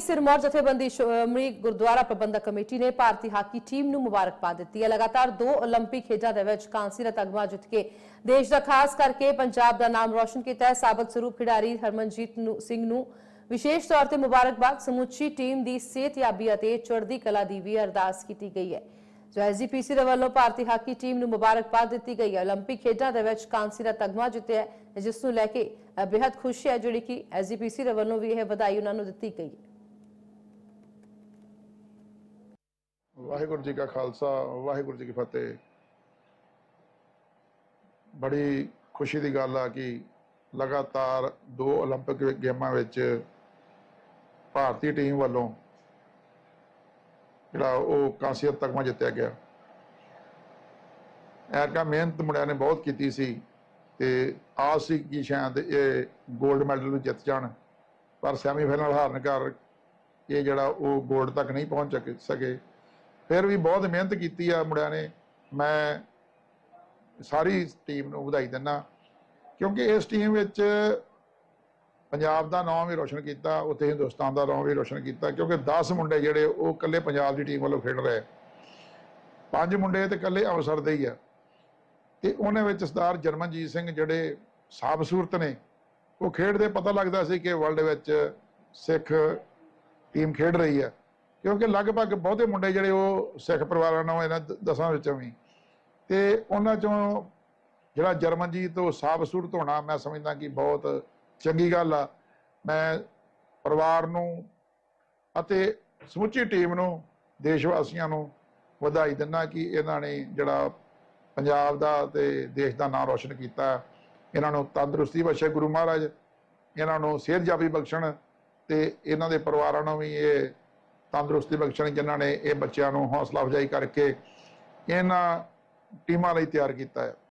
सिरमौर जथेबंदी शोमणी गुरुद्वारा प्रबंधक कमेटी ने भारतीय हाकी टीम ਨੂੰ ਮੁਬਾਰਕਬਾਦ ਦਿੱਤੀ ਹੈ। लगातार 2 ओलंपिक खेलों ਦੇ ਵਿੱਚ ਕਾਂਸੀ ਦਾ ਤਗਮਾ ਜਿੱਤ ਕੇ देश ਦਾ खास करके पंजाब ਦਾ ਨਾਮ रोशन किया है। साबित स्वरूप खिडारी हरमनजीत सिंह ਨੂੰ विशेष तौर पर मुबारकबाद। समूची टीम की सेहतयाबी और चढ़दी कला की भी अरदास की गई है। जो SGPC वालों भारतीय हाकी टीम ਨੂੰ मुबारकबाद दी गई है। ओलंपिक खेलों के ਵਿੱਚ ਕਾਂਸੀ ਦਾ ਤਗਮਾ ਜਿੱਤਿਆ है, जिस ਨੂੰ लैके बेहद खुश है, जिहड़ी कि SGPC वालों भी यह बधाई उन्होंने दी गई है। वाहिगुरू जी का खालसा वाहिगुरू जी की फतेह। बड़ी खुशी की गल आ कि लगातार 2 ओलंपिक गेमां विच भारतीय टीम वालों जिहड़ा वो कांसी दा तगमा जित्तिया गया। ऐरका मेहनत मुंडियां ने बहुत की सी ते आस सी कि शायद ये गोल्ड मैडल जित जाण, पर सैमीफाइनल हारन कर ये जिहड़ा वो गोल्ड तक नहीं पहुंच सके। फिर भी बहुत मेहनत की मुंडिया ने। मैं सारी टीम को बधाई दिना, क्योंकि इस टीम विच पंजाब का नाम भी रोशन किया, उत्थे हिंदुस्तान का नाम भी रोशन किया, क्योंकि 10 मुंडे जिहड़े वो कल्ले पंजाब की टीम वालों खेड रहे, 5 मुंडे तो कल्ले अमृतसर दे ही है। तो उन्हें सरदार जरमनजीत सिंह जिहड़े साबसूरत ने, वो खेडते पता लगता सी कि वर्ल्ड विच सिख टीम खेड रही है, क्योंकि लगभग बहुते मुंडे जिहड़े वो सिख परिवारां नाल इन्हां 10 विचों भी, ते उन्हां चों जिहड़ा जरमनजीत तो साबसूरत होना मैं समझदा कि बहुत चंगी गल आ। मैं परिवार नूं अते समुची टीम नूं देशवासियों नूं बधाई दिना कि इन्हां ने जिहड़ा पंजाब दा ते देश दा नाम रोशन कीता। इन्हां नूं तंदुरुस्ती बख्शे गुरु महाराज, इन्हां नूं सेहतयाबी बख्शण ते इन्हां दे परिवारां नूं भी ये तंदुरुस्ती बख्शण, जिन्हां ने ये बच्चों को हौसला अफजाई करके इन्हां टीमां लई तैयार किया है।